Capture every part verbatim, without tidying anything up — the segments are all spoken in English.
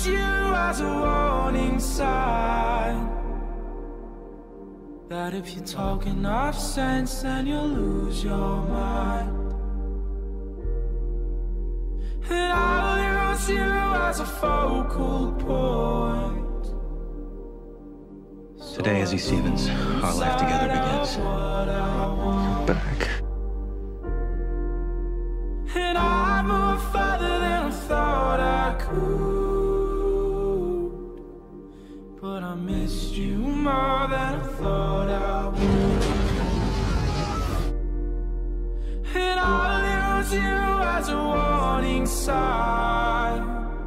use you as a warning sign that if you talk enough sense, then you'll lose your mind. And I'll use you as a focal point. Today, Ezzy Stevens, our life together begins. Back. And I moved further than I thought I could, but I missed you more than I thought I would. And I'll use you as a warning sign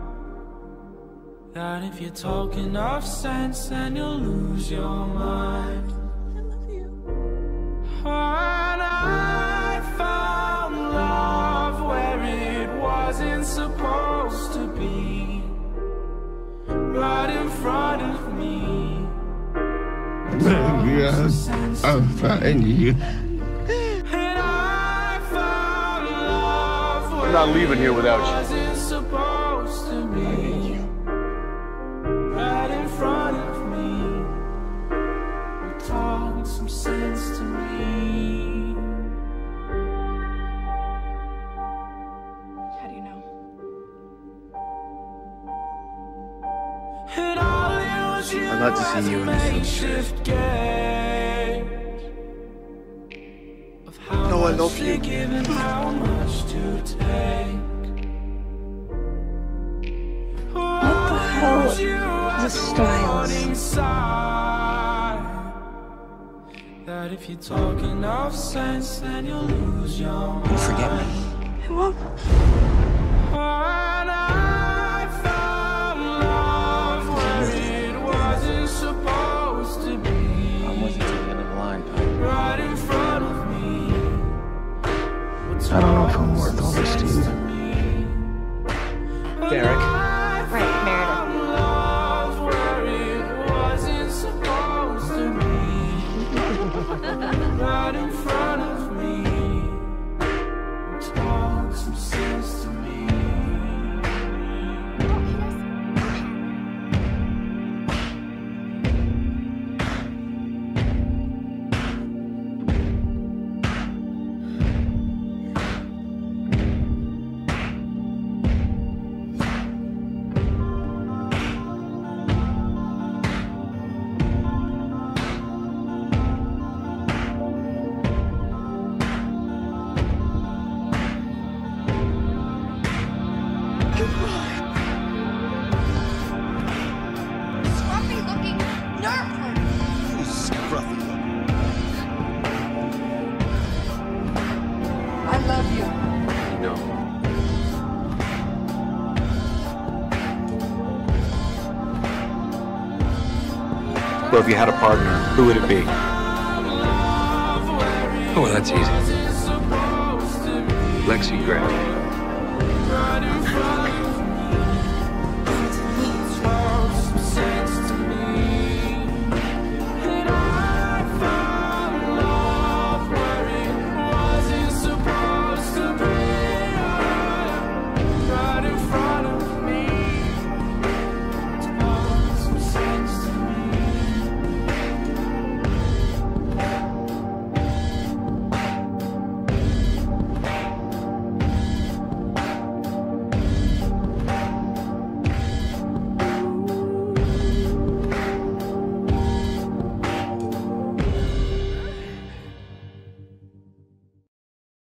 that if you talk enough sense, then you'll lose your mind. I love you. When I found love where it wasn't supposed to be, right in front of me. Yes, I'll find you. And I found love where I'm not leaving here without you. it wasn't supposed to be, right in front of me. You talk some sense to me. How do you know? And I'll use you I'd like to see as you a in this film. makeshift gauge of how No, I much love you. to give and how much to take. What the hell Use you is as a Styles? warning sign that if you talk enough sense, then you'll lose your mind. Don't forget me. I won't. When I found love where it wasn't supposed to be, I'm with you to the end of the line, Pop. right in front of me. I don't know if I'm worth all this to you. Derek. Right, Meredith. Love where it wasn't supposed to be, right in front of me. Talk some sense to me. Scruffy looking nerd. I love you. No. Well, if you had a partner, who would it be? Oh, that's easy. Lexi Gray.